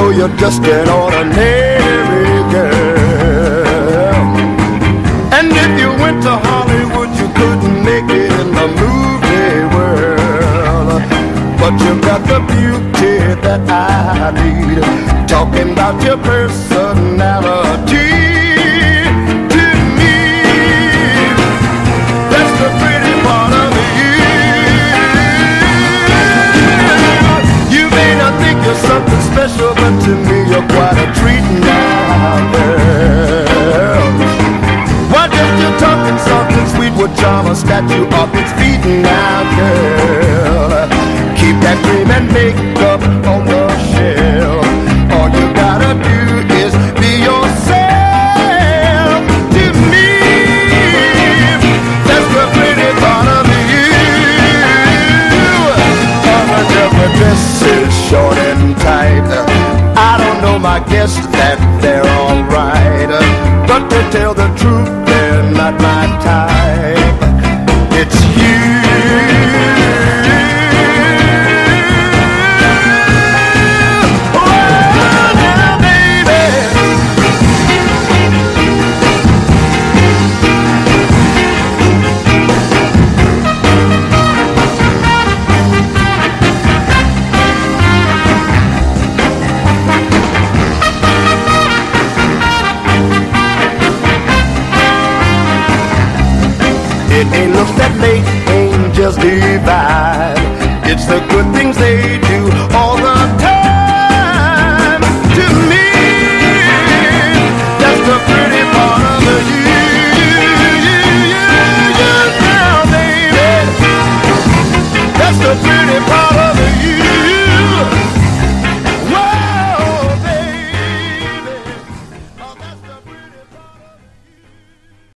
know you're just an ordinary girl. And if you went to Hollywood, you couldn't make it in the movie world. But you've got the beauty that I need. Talking about your personality to me, that's the pretty part of you. You may not think you're something special, but to me you're quite a treat now, girl. Why just you're talking soft and sweet would charm a statue off its feet now, girl. Keep that cream and makeup on the shelf. All you gotta do is be yourself to me. That's the pretty part of you. Undercover dress is short and tight. I don't know my guests that they're alright, but to tell the truth, they're not my type. It's you. It ain't looks that make angels divide. It's the good things they do